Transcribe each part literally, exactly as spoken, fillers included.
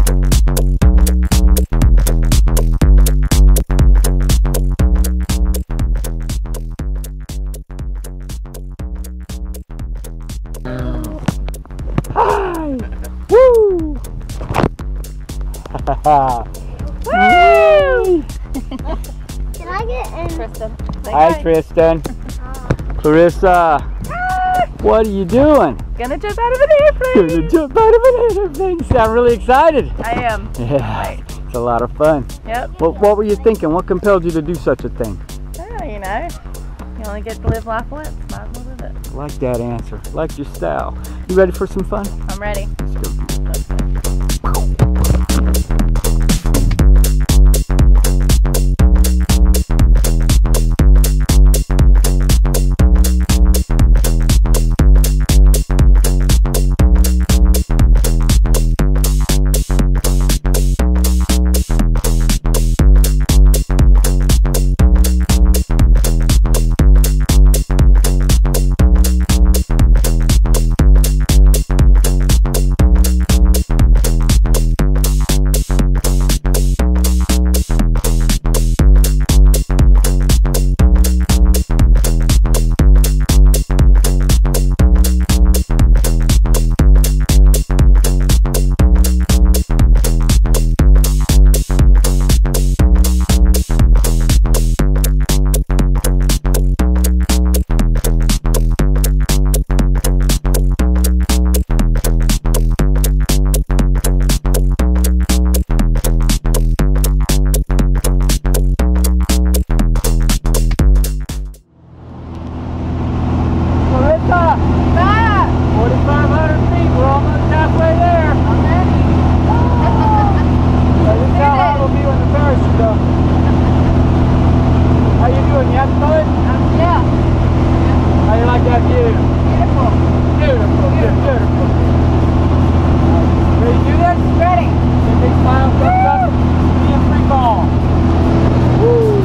Hi! Woo! Woo! Can I get in? Tristan. Say Hi, hi. Tristan. Clarissa. What are you doing? Gonna jump out of an airplane. Gonna jump out of an airplane. You sound really excited. I am. Yeah, it's a lot of fun. Yep. What, what were you thinking? What compelled you to do such a thing? Oh, you know, you only get to live life once. Might as well live it. I like that answer. I like your style. You ready for some fun? I'm ready. Let's go. forty-five hundred feet, we're almost halfway there. I'm ready. So this is how hard it will be when the parachute up. How you doing? You having fun? Um, yeah. How you like that view? Beautiful. Beautiful, beautiful. Ready to do this? Ready. Get big smile, thumbs up, be a free fall. Woo!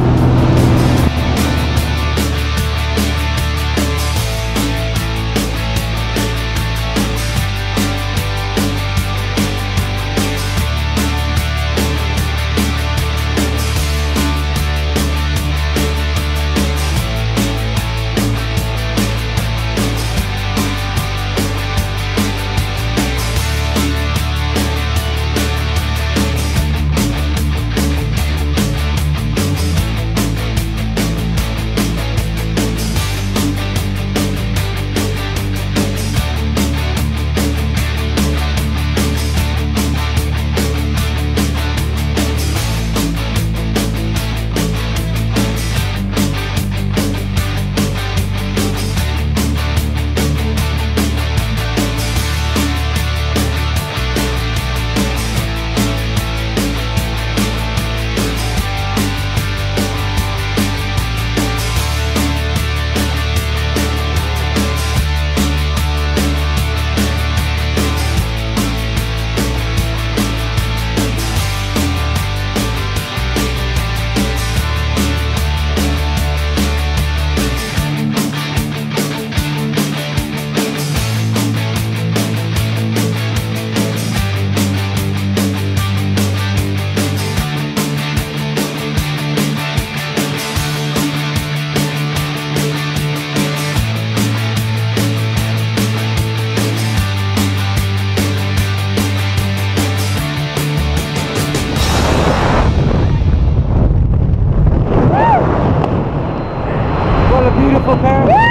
Beautiful parachute.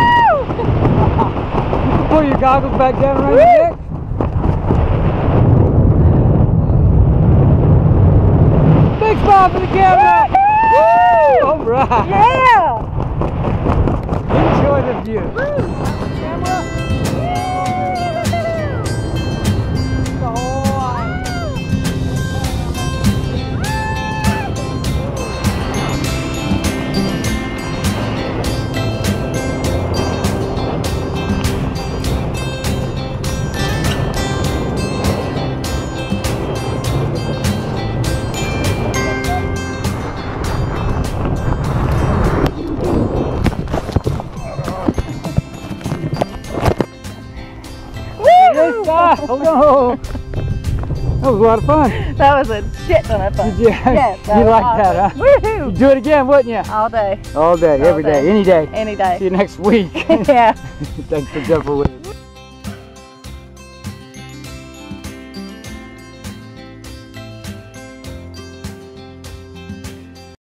Pull your goggles back down around your neck. Big smile for the camera. Woo! All right. Yeah. Enjoy the view. Camera. The whole line. Oh no! That was a lot of fun. That was a shit ton of fun. Did you? Yes, that You was like awesome. that, huh? Woohoo! You'd do it again, wouldn't you? All day. All day, All every day. day. any day. Any day. See you next week. Yeah. Thanks for jumping with us.